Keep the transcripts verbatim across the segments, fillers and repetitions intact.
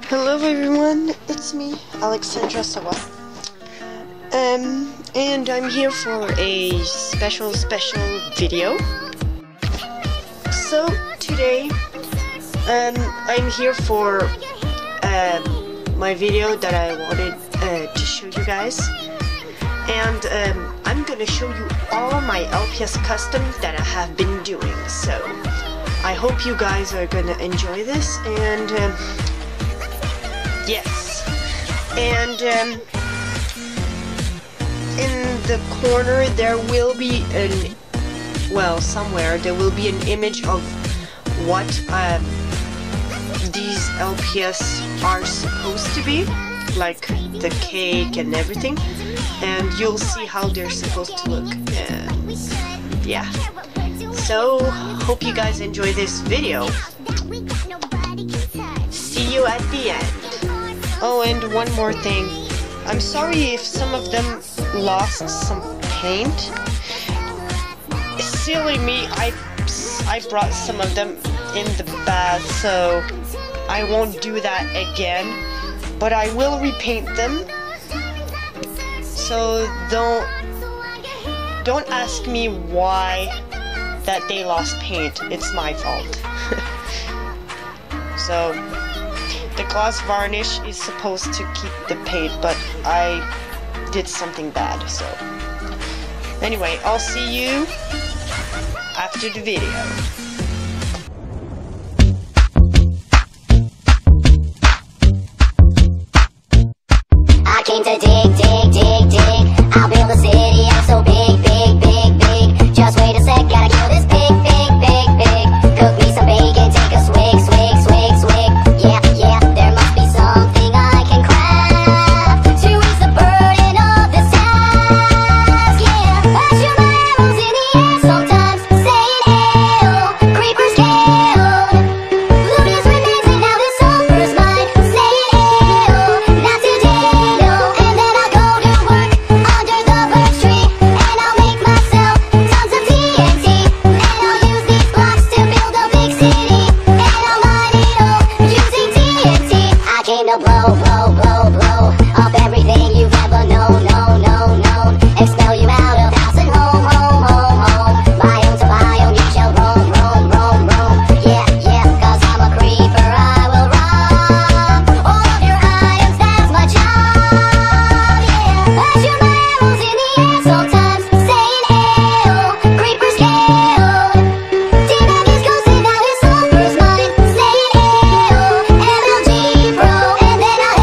Hello everyone, it's me, Alexandra Sawa. Um, and I'm here for a special, special video. So, today, um, I'm here for, uh, my video that I wanted, uh, to show you guys. And, um, I'm gonna show you all my L P S customs that I have been doing. So, I hope you guys are gonna enjoy this, and, um, yes, and um, in the corner there will be an, well, somewhere there will be an image of what um, these L P S are supposed to be, like the cake and everything, and you'll see how they're supposed to look. And yeah, so hope you guys enjoy this video. See you at the end. Oh, and one more thing. I'm sorry if some of them lost some paint. Silly me, I, I brought some of them in the bath, so I won't do that again. But I will repaint them. So don't, don't ask me why that they lost paint. It's my fault. So, the gloss varnish is supposed to keep the paint, but I did something bad, so. Anyway, I'll see you after the video. I came to dig, dig, dig, dig. I'll build a city, I'm so big, big, big, big. Just wait a sec, gotta kill this pig, pig, pig, pig. Cook me some bacon, take a swig, swig, swig, swig. Yeah, yeah, there must be something I can craft to ease the burden of this task. Yeah, I shoot my arrows in the air sometimes, saying ew, creepers killed. Luna's remains and now this summer's mine, saying ew, not today, no. And then I'll go to work under the birch tree, and I'll make myself tons of T N T, and I'll use these blocks to build a big city, and I'll light it up using T N T. I came to blow, blow, blow, blow up everything you've ever known, known, known, known. Expel you out of house and home, home, home, home. Biome to biome, you shall roam, roam, roam, roam. Yeah, yeah, cause I'm a creeper, I will rob all of your items, that's my job. Yeah, I shoot my arrows in the air sometimes, saying ew, creepers killed. D-Bag is ghosted, now his summer's mine, saying ew, M L G bro. And then I'll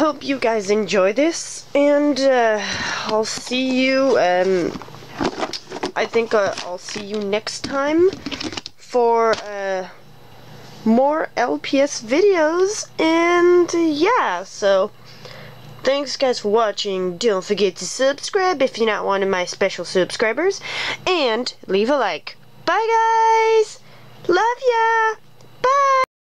hope you guys enjoy this, and uh, I'll see you, um, I think uh, I'll see you next time for uh, more L P S videos, and yeah, so thanks guys for watching. Don't forget to subscribe if you're not one of my special subscribers, and leave a like. Bye guys! Love ya! Bye!